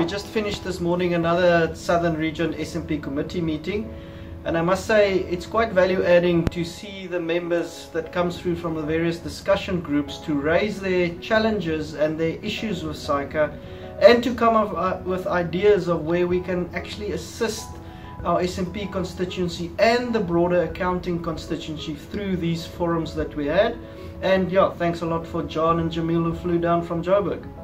we just finished this morning another Southern Region SMP committee meeting, and I must say it's quite value adding to see the members that comes through from the various discussion groups to raise their challenges and their issues with SAICA, and to come up with ideas of where we can actually assist our SMP constituency and the broader accounting constituency through these forums that we had. And yeah, thanks a lot for John and Jamil who flew down from Joburg.